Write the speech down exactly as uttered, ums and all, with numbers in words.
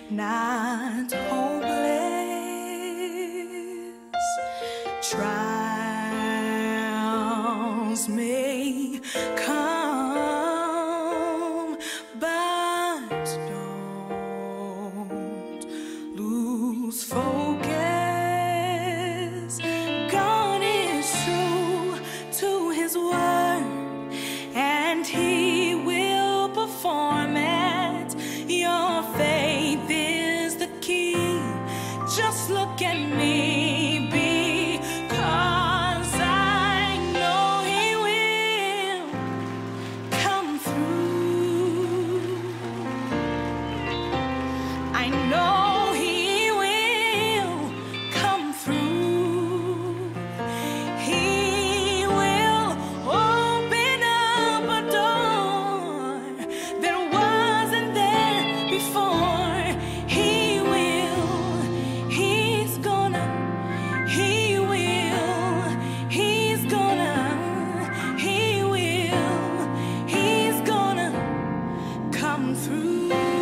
not hopeless. Trials may come, but don't lose focus. God is true to his word, and he will perform it. Your faith is the key. Just look at me, because I know he will come through. I know he will come through. He will open up a door that wasn't there before. He will, he's gonna, he will, he's gonna, he will, he's gonna come through.